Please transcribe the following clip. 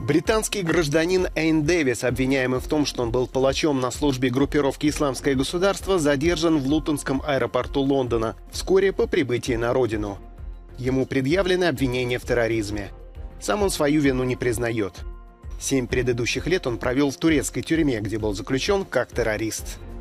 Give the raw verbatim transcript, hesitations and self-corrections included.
Британский гражданин Эйн Дэвис, обвиняемый в том, что он был палачом на службе группировки «Исламское государство», задержан в Лутонском аэропорту Лондона вскоре по прибытии на родину. Ему предъявлены обвинения в терроризме. Сам он свою вину не признает. Семь предыдущих лет он провел в турецкой тюрьме, где был заключен как террорист.